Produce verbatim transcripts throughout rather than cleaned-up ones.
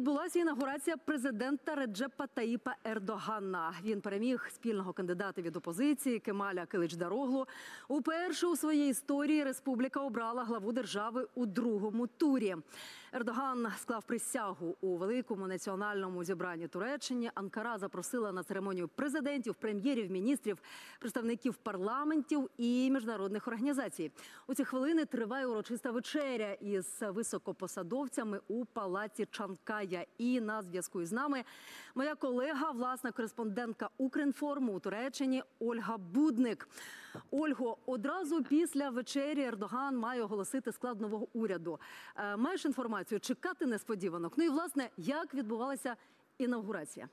Відбулася інаугурація президента Реджепа Таїпа Ердогана. Він переміг спільного кандидата від опозиції Кемаля Киличдароглу. Уперше у своїй історії республіка обрала главу держави у другому турі. Ердоган склав присягу у великому національному зібранні Туреччини. Анкара запросила на церемонію президентів, прем'єрів, міністрів, представників парламентів і міжнародних організацій. У ці хвилини триває урочиста вечеря із високопосадовцями у палаці Чанкая. І на зв'язку із нами моя колега, власна кореспондентка Укрінформу у Туреччині Ольга Будник. Ольго, одразу після вечері Ердоган має оголосити склад нового уряду. Маєш інформацію, чекати несподіванок? Ну і, власне, як відбувалася інаугурація?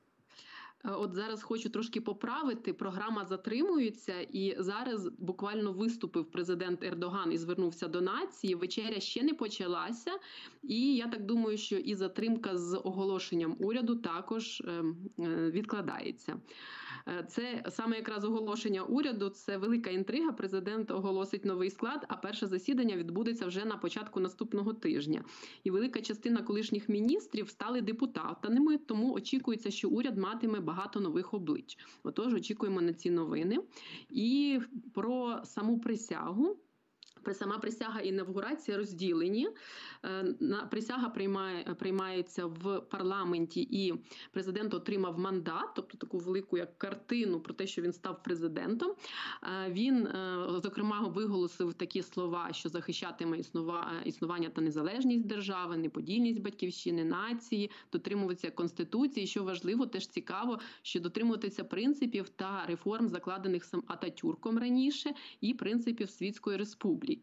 От зараз хочу трошки поправити, програма затримується, і зараз буквально виступив президент Ердоган і звернувся до нації. Вечеря ще не почалася, і я так думаю, що і затримка з оголошенням уряду також відкладається. Це саме якраз оголошення уряду, це велика інтрига. Президент оголосить новий склад, а перше засідання відбудеться вже на початку наступного тижня. І велика частина колишніх міністрів стали депутатами, тому очікується, що уряд матиме багато нових облич. Отож, очікуємо на ці новини. І про саму присягу. Сама присяга і інавгурація розділені. Присяга приймає, приймається в парламенті, і президент отримав мандат, тобто таку велику як картину про те, що він став президентом. Він, зокрема, виголосив такі слова, що захищатиме існування та незалежність держави, неподільність батьківщини, нації, дотримуватися Конституції. Що важливо, теж цікаво, що дотримуватися принципів та реформ, закладених сам Ататюрком раніше, і принципів Світської республіки.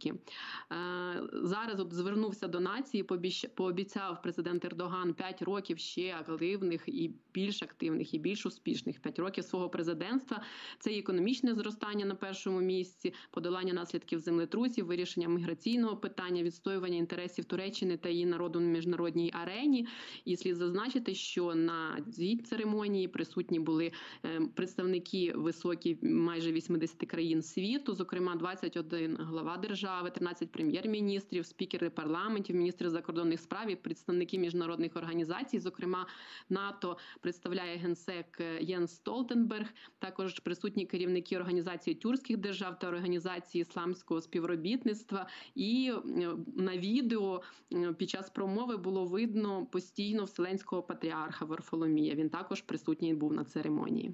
Зараз от звернувся до нації, пообіцяв президент Ердоган п'ять років ще активних і більш активних, і більш успішних. п'ять років свого президентства. Це і економічне зростання на першому місці, подолання наслідків землетрусів, вирішення міграційного питання, відстоювання інтересів Туреччини та її народу на міжнародній арені. І слід зазначити, що на цій церемонії присутні були представники високі майже вісімдесят країн світу, зокрема двадцять один глава держави, тринадцять прем'єр-міністрів, спікери парламентів, міністри закордонних справ і представники міжнародних організацій, зокрема НАТО представляє генсек Єнс Столтенберг, також присутні керівники організації тюркських держав та організації ісламського співробітництва. І на відео під час промови було видно постійно Вселенського патріарха Варфоломія. Він також присутній був на церемонії.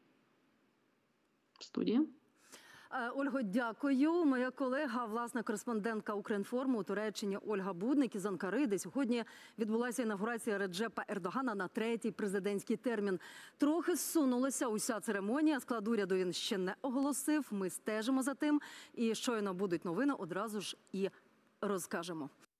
Студія. Ольго, дякую. Моя колега, власна кореспондентка Укрінформу у Туреччині Ольга Будник із Анкари, де сьогодні відбулася інаугурація Реджепа Ердогана на третій президентський термін. Трохи зсунулася уся церемонія, склад уряду він ще не оголосив. Ми стежимо за тим і щойно будуть новини, одразу ж і розкажемо.